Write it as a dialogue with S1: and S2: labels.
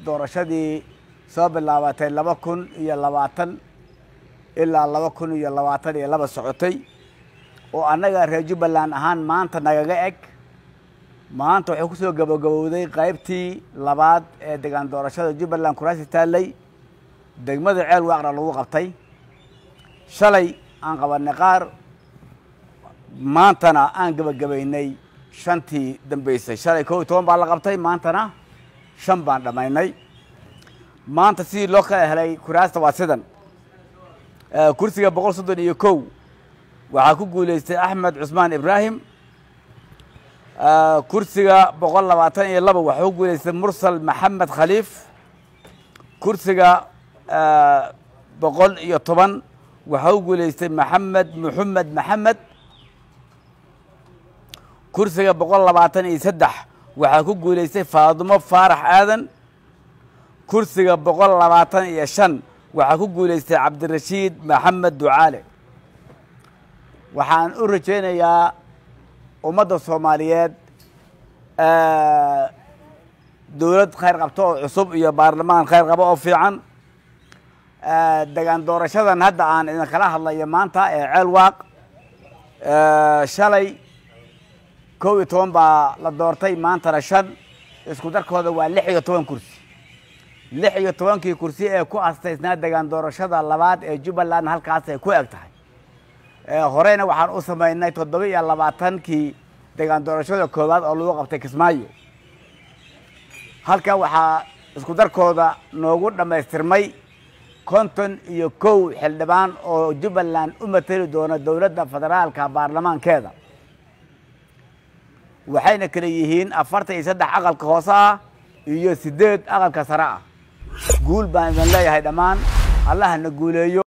S1: doorashadii soo bilaabatay 2020 ilaa 2022 socotay oo annaga reer Jubbaland ahaan maanta nagaga eg maanta waxay ku soo gabagabowday qaybtii labaad ee deegaan doorashada Jubbaland kuraasi taalay degmada ceel waaqra lagu qabtay shalay aan qabanay qaar maantana aan gabagabaynay shantii dambeysay shalay 12 baa la qabtay maantana 5 baan dhamaynay maanta si loo kala helay kuraasta waa sidan kursiga 131 waxaa ku guuleystay Axmed Cusmaan Ibrahim kursiga 122 waxaa ku guuleystay Mursal Maxamed Khaliif kursiga 110 waxaa ku guuleystay Maxamed Maxamed kursiga 123 waxaa ku guuleystay Faadimo Faarax Aadan kursiga 125 waxaa ku guuleystay Cabdirashiid Maxamed Ducaale waxaan u rajaynayaa ummadda Soomaaliyeed dawlad khayr qabto oo cusub iyo baarlamaan khayr qabo oo fiican deegaan doorashadan hadda aan idin kala hadlayo maanta ee ceel waaq shalay 12 baa la doortay maantana 5 isku darkooda waa 16 kursi 16 kursi ee ku astaysnaa deegaan doorashada labaad ee Jubbaland halkaas ay ku eg tahay horeyna waxaan u sameynay 27kii deegaan doorashada koowaad oo lagu qabtay Kismaayo halka waxaa isku darkooda noogu dhameystirmay 51 xildhibaan oo Jubbaland u matali doona dawladda federaalka baarlamaankeeda waxayna kala yihiin 43 aqalka hoose ah iyo 8 aqalka sare ah guul baan idin leeyahay dhammaan Allah na guuleeyo